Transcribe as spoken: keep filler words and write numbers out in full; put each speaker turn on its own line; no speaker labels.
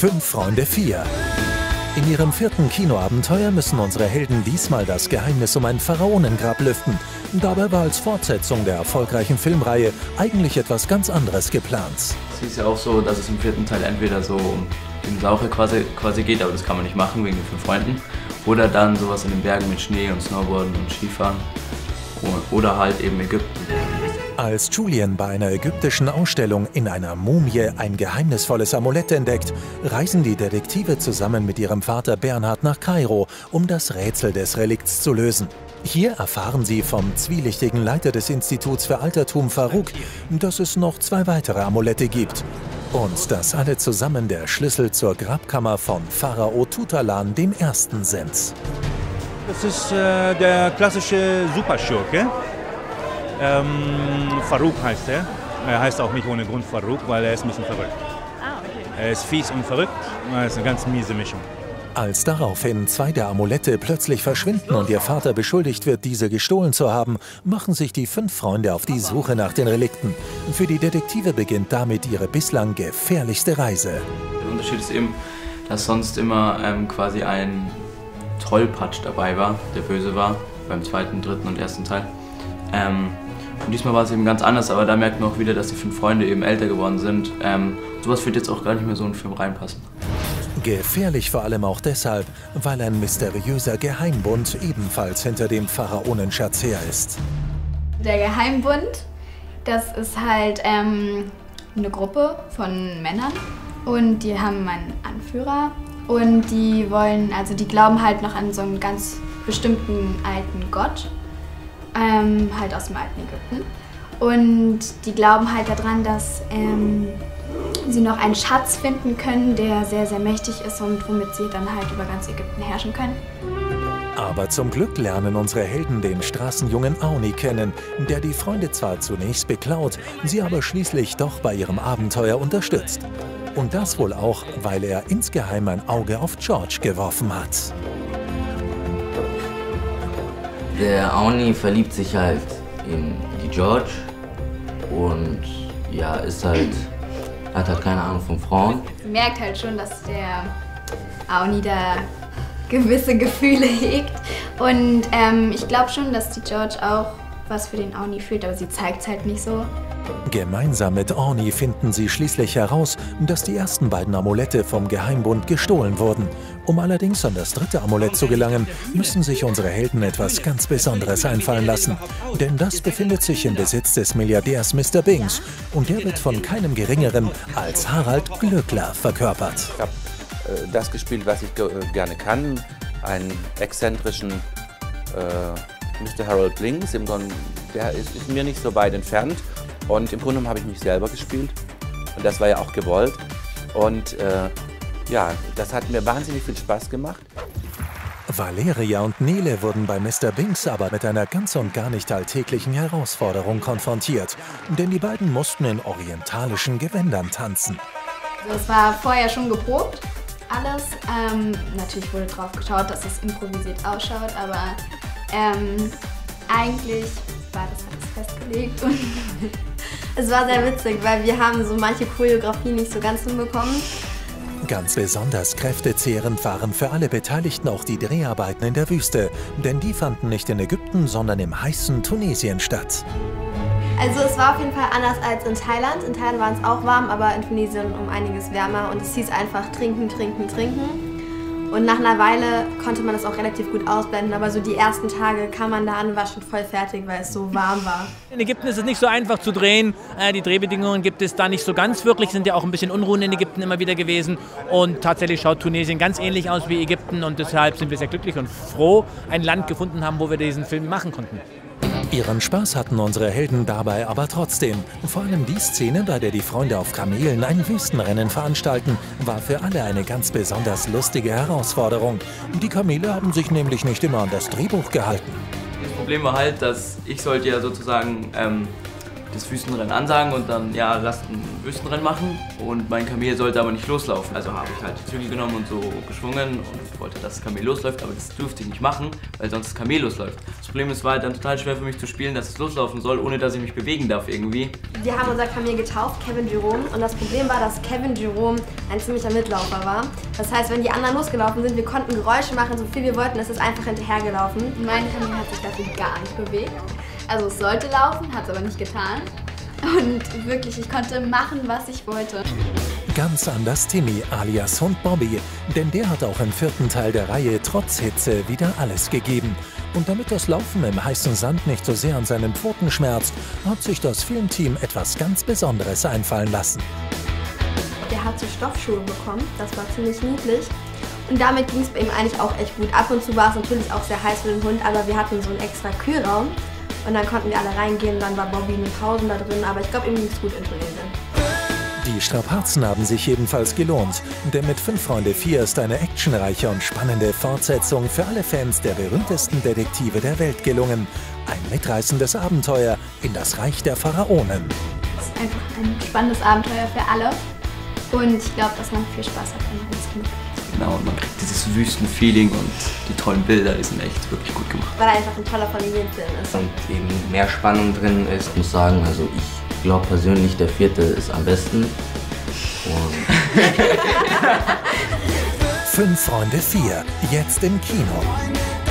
Fünf Freunde vier. In ihrem vierten Kinoabenteuer müssen unsere Helden diesmal das Geheimnis um ein Pharaonengrab lüften. Dabei war als Fortsetzung der erfolgreichen Filmreihe eigentlich etwas ganz anderes geplant.
Es ist ja auch so, dass es im vierten Teil entweder so um Dinosaurier quasi, quasi geht, aber das kann man nicht machen wegen den fünf Freunden. Oder dann sowas in den Bergen mit Schnee und Snowboarden und Skifahren. Oder halt eben Ägypten.
Als Julian bei einer ägyptischen Ausstellung in einer Mumie ein geheimnisvolles Amulett entdeckt, reisen die Detektive zusammen mit ihrem Vater Bernhard nach Kairo, um das Rätsel des Relikts zu lösen. Hier erfahren sie vom zwielichtigen Leiter des Instituts für Altertum Farouk, dass es noch zwei weitere Amulette gibt. Und dass alle zusammen der Schlüssel zur Grabkammer von Pharao Tutalan dem Ersten sind.
Das ist äh, der klassische Superschurke. Ähm, Farouk heißt er. Er heißt auch nicht ohne Grund Farouk, weil er ist ein bisschen verrückt.
Ah, okay.
Er ist fies und verrückt. Er ist eine ganz miese Mischung.
Als daraufhin zwei der Amulette plötzlich verschwinden und ihr Vater beschuldigt wird, diese gestohlen zu haben, machen sich die fünf Freunde auf die Suche nach den Relikten. Für die Detektive beginnt damit ihre bislang gefährlichste Reise.
Der Unterschied ist eben, dass sonst immer ähm, quasi ein Trollpatsch dabei war, der böse war, beim zweiten, dritten und ersten Teil. Ähm, und diesmal war es eben ganz anders, aber da merkt man auch wieder, dass die fünf Freunde eben älter geworden sind. Ähm, sowas wird jetzt auch gar nicht mehr so in einen Film reinpassen.
Gefährlich vor allem auch deshalb, weil ein mysteriöser Geheimbund ebenfalls hinter dem Pharaonenschatz her ist.
Der Geheimbund, das ist halt ähm, eine Gruppe von Männern und die haben einen Anführer und die wollen, also die glauben halt noch an so einen ganz bestimmten alten Gott. Ähm, halt aus dem alten Ägypten. Und die glauben halt daran, dass ähm, sie noch einen Schatz finden können, der sehr, sehr mächtig ist und womit sie dann halt über ganz Ägypten herrschen können.
Aber zum Glück lernen unsere Helden den Straßenjungen Auni kennen, der die Freunde zwar zunächst beklaut, sie aber schließlich doch bei ihrem Abenteuer unterstützt. Und das wohl auch, weil er insgeheim ein Auge auf George geworfen hat.
Der Auni verliebt sich halt in die George und ja, ist halt, hat halt keine Ahnung von Frauen.
Man merkt halt schon, dass der Auni da gewisse Gefühle hegt und ähm, ich glaube schon, dass die George auch was für den Auni fühlt, aber sie zeigt es halt nicht so.
Gemeinsam mit Auni finden sie schließlich heraus, dass die ersten beiden Amulette vom Geheimbund gestohlen wurden. Um allerdings an das dritte Amulett zu gelangen, müssen sich unsere Helden etwas ganz Besonderes einfallen lassen. Denn das befindet sich im Besitz des Milliardärs Mister Binks und der wird von keinem Geringeren als Harald Glöckler verkörpert.
Ich habe äh, das gespielt, was ich ge gerne kann, einen exzentrischen äh, Mister Harold Blinks. Im Grunde, der ist, ist mir nicht so weit entfernt. Und im Grunde genommen habe ich mich selber gespielt und das war ja auch gewollt und äh, ja, das hat mir wahnsinnig viel Spaß gemacht.
Valeria und Nele wurden bei Mister Binks aber mit einer ganz und gar nicht alltäglichen Herausforderung konfrontiert, denn die beiden mussten in orientalischen Gewändern tanzen.
Also es war vorher schon geprobt, alles. Ähm, natürlich wurde drauf geschaut, dass es improvisiert ausschaut, aber ähm, eigentlich war das alles festgelegt und
es war sehr witzig, weil wir haben so manche Choreografie nicht so ganz hinbekommen.
Ganz besonders kräftezehrend waren für alle Beteiligten auch die Dreharbeiten in der Wüste, denn die fanden nicht in Ägypten, sondern im heißen Tunesien statt.
Also es war auf jeden Fall anders als in Thailand. In Thailand war es auch warm, aber in Tunesien um einiges wärmer und es hieß einfach trinken, trinken, trinken. Und nach einer Weile konnte man das auch relativ gut ausblenden, aber so die ersten Tage kam man da an und war schon voll fertig, weil es so warm war.
In Ägypten ist es nicht so einfach zu drehen. Die Drehbedingungen gibt es da nicht so ganz wirklich. Es sind ja auch ein bisschen Unruhen in Ägypten immer wieder gewesen. Und tatsächlich schaut Tunesien ganz ähnlich aus wie Ägypten. Und deshalb sind wir sehr glücklich und froh, ein Land gefunden haben, wo wir diesen Film machen konnten.
Ihren Spaß hatten unsere Helden dabei aber trotzdem. Vor allem die Szene, bei der die Freunde auf Kamelen ein Wüstenrennen veranstalten, war für alle eine ganz besonders lustige Herausforderung. Die Kamele haben sich nämlich nicht immer an das Drehbuch gehalten.
Das Problem war halt, dass ich sollte ja sozusagen ähm, das Wüstenrennen ansagen und dann, ja, lasst ein Wüstenrennen machen. Und mein Kamel sollte aber nicht loslaufen. Also habe ich halt die Zügel genommen und so geschwungen und wollte, dass das Kamel losläuft, aber das durfte ich nicht machen, weil sonst das Kamel losläuft. Das Problem ist, war halt dann total schwer für mich zu spielen, dass es loslaufen soll, ohne dass ich mich bewegen darf irgendwie.
Wir haben unser Kamel getauft, Kevin Jerome, und das Problem war, dass Kevin Jerome ein ziemlicher Mitläufer war. Das heißt, wenn die anderen losgelaufen sind, wir konnten Geräusche machen, so viel wir wollten, es ist einfach hinterhergelaufen.
Mein Kamel hat sich dafür gar nicht bewegt. Also es sollte laufen, hat es aber nicht getan. Und wirklich, ich konnte machen, was ich wollte.
Ganz anders Timmy alias Hund Bobby, denn der hat auch im vierten Teil der Reihe trotz Hitze wieder alles gegeben. Und damit das Laufen im heißen Sand nicht so sehr an seinen Pfoten schmerzt, hat sich das Filmteam etwas ganz Besonderes einfallen lassen.
Der hat so Stoffschuhe bekommen, das war ziemlich niedlich. Und damit ging es bei ihm eigentlich auch echt gut. Ab und zu war es natürlich auch sehr heiß für den Hund, aber wir hatten so einen extra Kühlraum. Und dann konnten wir alle reingehen, dann war Bobby mit Pausen da drin, aber ich glaube, ihm ging es gut in Tunesien.
Die Strapazen haben sich jedenfalls gelohnt, denn mit Fünf Freunde vier ist eine actionreiche und spannende Fortsetzung für alle Fans der berühmtesten Detektive der Welt gelungen. Ein mitreißendes Abenteuer in das Reich der Pharaonen.
Es ist einfach ein spannendes Abenteuer für alle und ich glaube, dass man viel Spaß hat, wenn man das Kind.
Genau, und man kriegt dieses Wüstenfeeling und die tollen Bilder, die sind echt wirklich gut gemacht.
Weil er einfach ein toller Familienfilm ist.
Und eben mehr Spannung drin ist. Ich muss sagen, also ich glaube persönlich, der vierte ist am besten. Und
Fünf Freunde vier, jetzt im Kino.